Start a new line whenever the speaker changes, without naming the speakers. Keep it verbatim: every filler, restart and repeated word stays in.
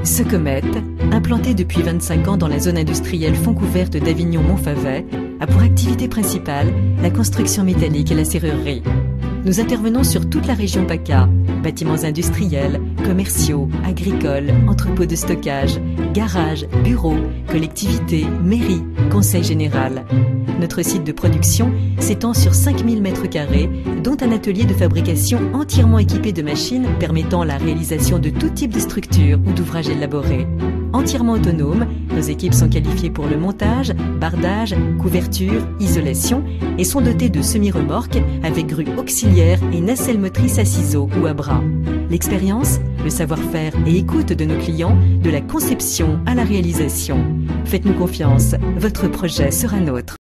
Secomet, implanté depuis vingt-cinq ans dans la zone industrielle Foncouverte d'Avignon-Montfavet, a pour activité principale la construction métallique et la serrurerie. Nous intervenons sur toute la région PACA, bâtiments industriels, commerciaux, agricoles, entrepôts de stockage, garages, bureaux, collectivités, mairies, conseil général. Notre site de production s'étend sur cinq mille mètres carrés, dont un atelier de fabrication entièrement équipé de machines permettant la réalisation de tout type de structures ou d'ouvrages élaborés. Entièrement autonomes, nos équipes sont qualifiées pour le montage, bardage, couverture, isolation et sont dotées de semi-remorques avec grue auxiliaire et nacelle motrice à ciseaux ou à bras. L'expérience, le savoir-faire et écoute de nos clients, de la conception à la réalisation. Faites-nous confiance, votre projet sera nôtre.